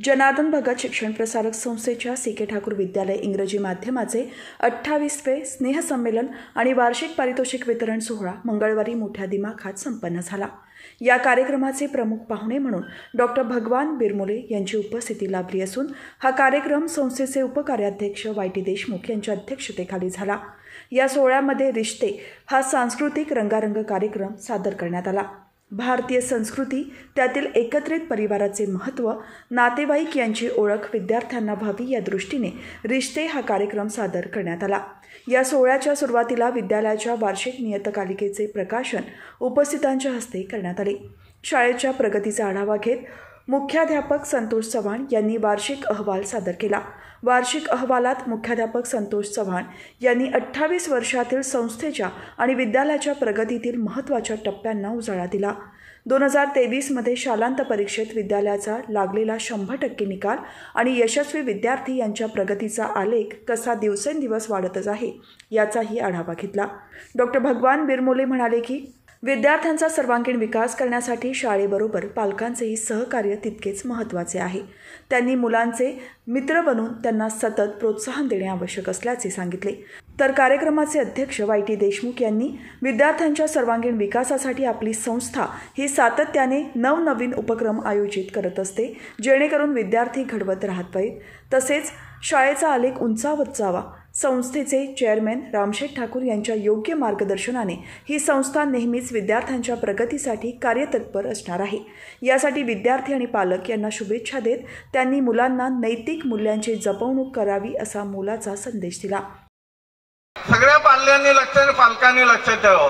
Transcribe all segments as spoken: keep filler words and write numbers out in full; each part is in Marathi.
जनार्दन भगत शिक्षण प्रसारक संस्थेच्या सी के ठाकूर विद्यालय इंग्रजी माध्यमाचे अठ्ठावीसवे स्नेहसंमेलन आणि वार्षिक पारितोषिक वितरण सोहळा मंगळवारी मोठ्या दिमाखात संपन्न झाला। या कार्यक्रमाचे प्रमुख पाहुणे म्हणून डॉक्टर भगवान बिरमोले यांची उपस्थिती लाभली असून हा कार्यक्रम संस्थेचे उपकार्याध्यक्ष वाय टी देशमुख यांच्या अध्यक्षतेखाली झाला। या सोहळ्यामध्ये रिश्ते हा सांस्कृतिक रंगारंग कार्यक्रम सादर करण्यात आला। भारतीय संस्कृती, त्यातील एकत्रित परिवाराचे महत्त्व, नातेवाईक यांची ओळख विद्यार्थ्यांना व्हावी या दृष्टीने रिश्ते हा कार्यक्रम सादर करण्यात आला। या सोहळ्याच्या सुरुवातीला विद्यालयाच्या वार्षिक नियतकालिकेचे प्रकाशन उपस्थितांच्या हस्ते करण्यात आले। शाळेच्या प्रगतीचा आढावा घेत मुख्याध्यापक संतोष चव्हाण यांनी वार्षिक अहवाल सादर केला। वार्षिक अहवालात मुख्याध्यापक संतोष चव्हाण यांनी अठ्ठावीस वर्षातील संस्थेच्या आणि विद्यालयाच्या प्रगतीतील महत्त्वाच्या टप्प्यांना उजाळा दिला। दोन हजार तेवीसमध्ये शालांत परीक्षेत विद्यालयाचा लागलेला शंभर टक्के निकाल आणि यशस्वी विद्यार्थी यांच्या प्रगतीचा आलेख कसा दिवसेंदिवस वाढतच आहे याचाही आढावा घेतला। डॉक्टर भगवान बिरमोले म्हणाले की विद्यार्थ्यांचा सर्वांगीण विकास करण्यासाठी शाळेबरोबर पालकांचेही सहकार्य तितकेच महत्त्वाचे आहे। त्यांनी मुलांचे मित्र बनून त्यांना सतत प्रोत्साहन देणे आवश्यक असल्याचे सांगितले। तर कार्यक्रमाचे अध्यक्ष वाय टी देशमुख यांनी विद्यार्थ्यांच्या सर्वांगीण विकासासाठी आपली संस्था ही सातत्याने नवनवीन उपक्रम आयोजित करत असते, जेणेकरून विद्यार्थी घडवत राहत पाहिजेत, तसेच शाळेचा आलेख उंचावत जावा। संस्थेचे चेअरमॅन रामशेठ ठाकूर यांच्या योग्य मार्गदर्शनाने ही संस्था नेहमीच विद्यार्थ्यांच्या प्रगतीसाठी कार्यतत्पर असणार आहे। यासाठी विद्यार्थी आणि पालक यांना शुभेच्छा देत त्यांनी मुलांना नैतिक मूल्यांची जपवणूक करावी असा मोलाचा संदेश दिला। सगळ्या पाल्यांनी लक्षात पालकांनी लक्षात ठेवावं,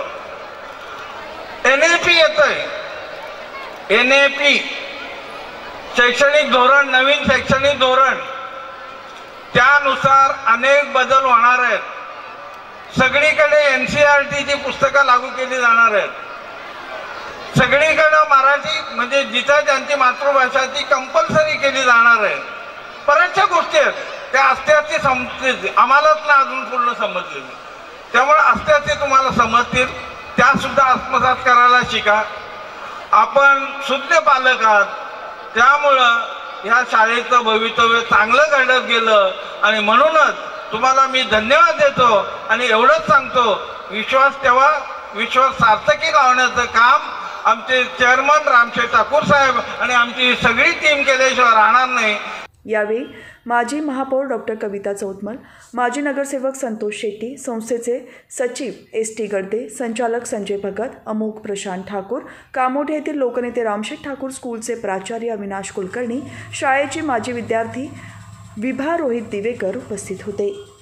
एन ए पी येतंय, एन ए पी शैक्षणिक धोरण, नवीन शैक्षणिक धोरण, त्यानुसार अनेक बदल होणार आहेत। सगळीकडे एन सी आर टी ची पुस्तकं लागू केली जाणार आहेत। सगळीकडे मराठी म्हणजे जिथं त्यांची मातृभाषा ती कंपल्सरी केली जाणार आहे। बऱ्याचशा गोष्टी आहेत त्या अस्त्याची समजतील, आम्हालाच ना अजून पूर्ण समजलेली, त्यामुळे अस्त्याची तुम्हाला समजतील, त्या सुद्धा आत्मसात करायला शिका। आपण शुद्ध पालक आहात, त्यामुळं ह्या शाळेचं भवितव्य चांगलं घडत गेलं आणि म्हणूनच तुम्हाला मी धन्यवाद देतो आणि एवढंच सांगतो, विश्वास ठेवा, विश्वास सार्थकी लावण्याचं काम आमचे चेअरमन रामशेठ ठाकूर साहेब आणि आमची सगळी टीम केल्याशिवाय राहणार नाही। यावेळी माजी महापौर डॉक्टर कविता चौतमल, माजी नगरसेवक संतोष शेट्टी, संस्थेचे सचिव एस टी गडदे, संचालक संजय भगत, अमोघ प्रशांत ठाकूर, कामोठे येथील लोकनेते रामशेठ ठाकूर स्कूलचे प्राचार्य अविनाश कुलकर्णी, शाळेची माजी विद्यार्थी विभा रोहित दिवेकर उपस्थित होते।